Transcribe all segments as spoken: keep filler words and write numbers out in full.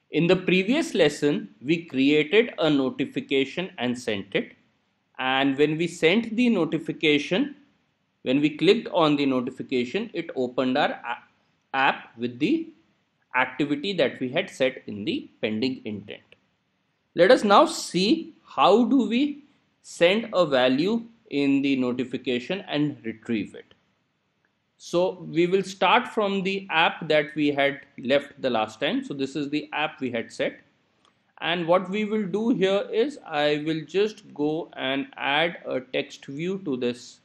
In the previous lesson, we created a notification and sent it. And when we sent the notification, when we clicked on the notification, it opened our app with the activity that we had set in the pending intent. Let us now see how do we send a value in the notification and retrieve it. So we will start from the app that we had left the last time. So this is the app we had set. And what we will do here is I will just go and add a text view to this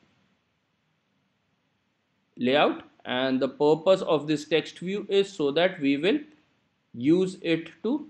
layout. And the purpose of this text view is so that we will use it to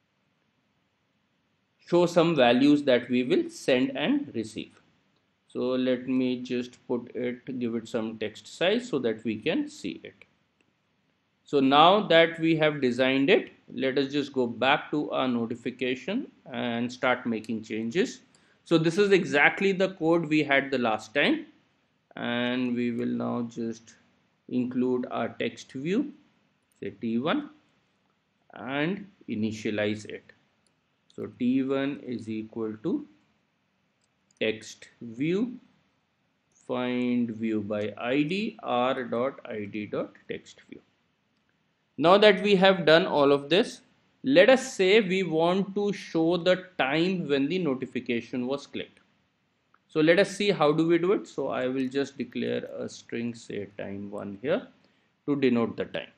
show some values that we will send and receive. So let me just put it, give it some text size so that we can see it. So now that we have designed it, let us just go back to our notification and start making changes. So this is exactly the code we had the last time, and we will now just include our text view, say T one, and initialize it. So T one is equal to text view find view by I D r dot I D dot text view. Now that we have done all of this, let us say we want to show the time when the notification was clicked. So let us see how do we do it. So I will just declare a string, say time one here, to denote the time.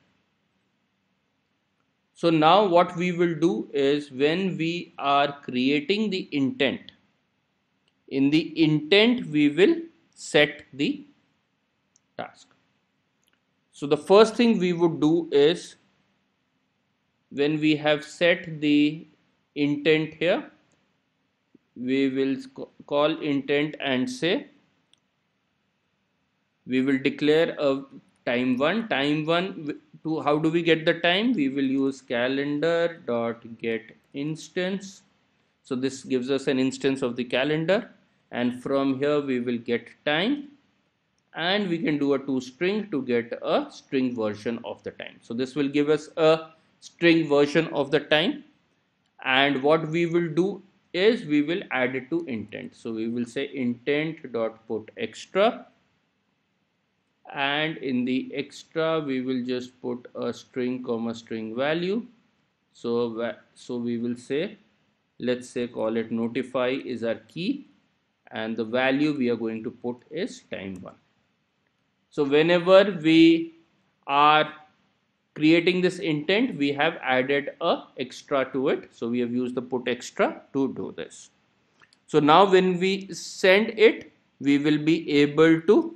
So now what we will do is when we are creating the intent, in the intent we will set the task. So the first thing we would do is when we have set the intent here, we will call intent and say we will declare a time one. Time one, to how do we get the time? We will use calendar dot get instance. So this gives us an instance of the calendar, and from here we will get time, and we can do a toString to get a string version of the time. So this will give us a string version of the time, and what we will do is we will add it to intent. So we will say intent dot put extra, and in the extra we will just put a string comma string value. So so we will say, let's say call it notify is our key, and the value we are going to put is time one. So whenever we are creating this intent, we have added a extra to it. So we have used the put extra to do this. So now when we send it, we will be able to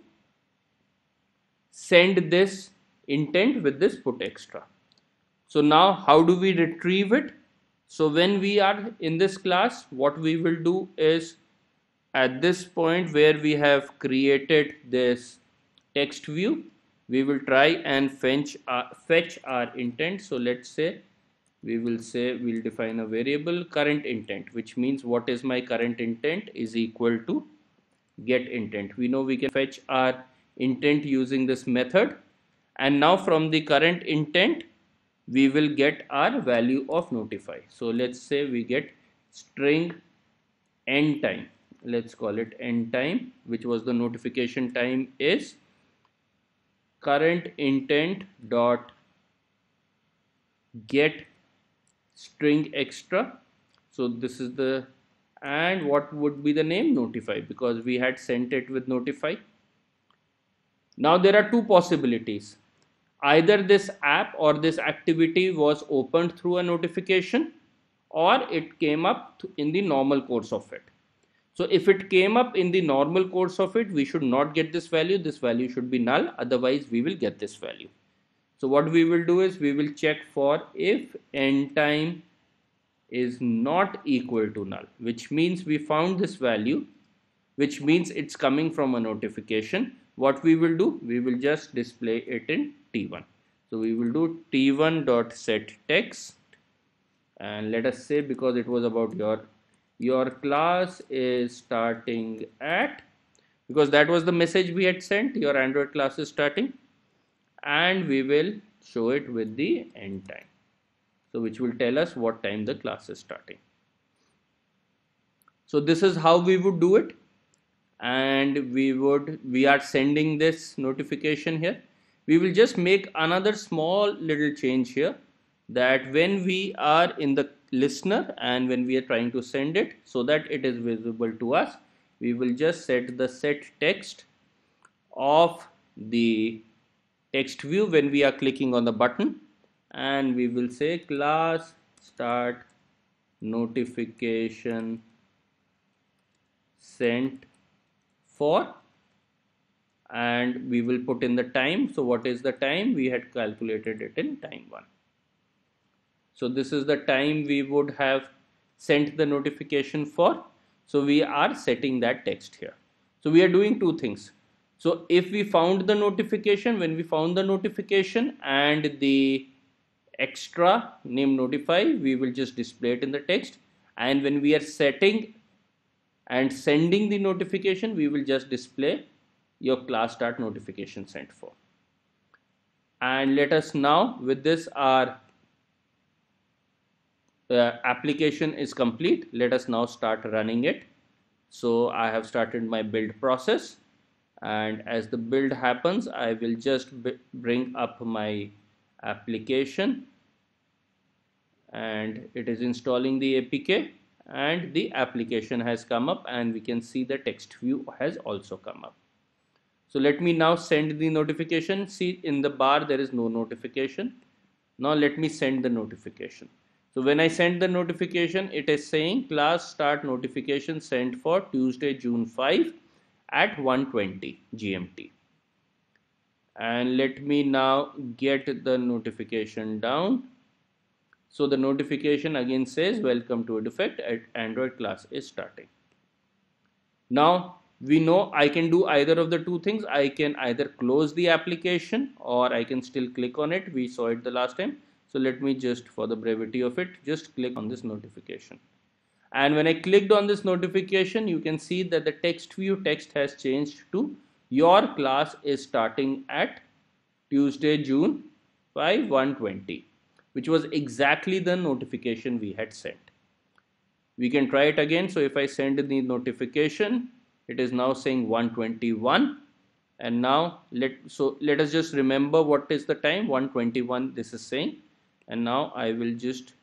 send this intent with this put extra. So now how do we retrieve it? So when we are in this class, what we will do is at this point where we have created this text view, we will try and fetch our, fetch our intent. So let's say we will say we'll define a variable current intent, which means what is my current intent is equal to get intent. We know we can fetch our intent using this method, and now from the current intent we will get our value of notify. So let's say we get string end time, let's call it end time, which was the notification time, is current intent dot get string extra. So this is the, and what would be the name? Notify, because we had sent it with notify. Now there are two possibilities. Either this app or this activity was opened through a notification, or it came up in the normal course of it. So if it came up in the normal course of it, we should not get this value. This value should be null, otherwise we will get this value. So what we will do is we will check for if end time is not equal to null, which means we found this value, which means it's coming from a notification. What we will do, we will just display it in T one. So we will do T one dot set text, and let us say, because it was about your your class is starting at, because that was the message we had sent, your Android class is starting, and we will show it with the end time. so which will tell us what time the class is starting. So this is how we would do it, and we would we are sending this notification here. We will just make another small little change here, that when we are in the listener and when we are trying to send it, so that it is visible to us, we will just set the set text of the text view when we are clicking on the button, and we will say class start notification sent for, and we will put in the time. So what is the time? We had calculated it in time one. So this is the time we would have sent the notification for. So we are setting that text here. So we are doing two things. So if we found the notification, when we found the notification and the extra name notify, we will just display it in the text, and when we are setting and sending the notification, we will just display your class start notification sent for. And let us now, with this our uh, application is complete. Let us now start running it. So I have started my build process, and as the build happens, I will just bring up my application, and it is installing the A P K, and the application has come up, and we can see the text view has also come up. So let me now send the notification. See, in the bar there is no notification. Now let me send the notification. So when I send the notification, it is saying class start notification sent for Tuesday, June fifth at one twenty G M T. And let me now get the notification down. So the notification again says welcome to Edufect, Android class is starting. Now we know I can do either of the two things. I can either close the application or I can still click on it. We saw it the last time. So let me just, for the brevity of it, just click on this notification. And when I clicked on this notification, you can see that the text view text has changed to your class is starting at Tuesday, June fifth, one twenty, which was exactly the notification we had sent. We can try it again. So if I send the notification, it is now saying one twenty-one, and now let so let us just remember what is the time. One twenty-one this is saying, and now I will just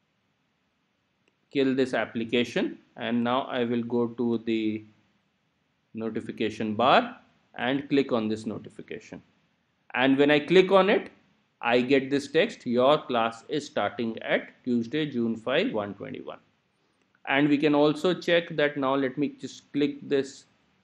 kill this application, and now I will go to the notification bar and click on this notification, and when I click on it, I get this text, your class is starting at Tuesday, June fifth, one twenty-one. And we can also check that. Now let me just click this.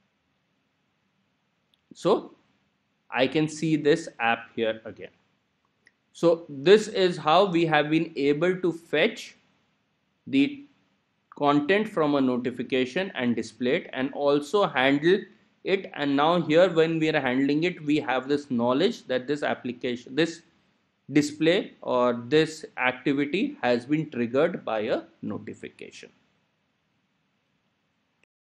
So I can see this app here again. So this is how we have been able to fetch the content from a notification and display it, and also handle it. And now here when we are handling it, we have this knowledge that this application, this display or this activity has been triggered by a notification.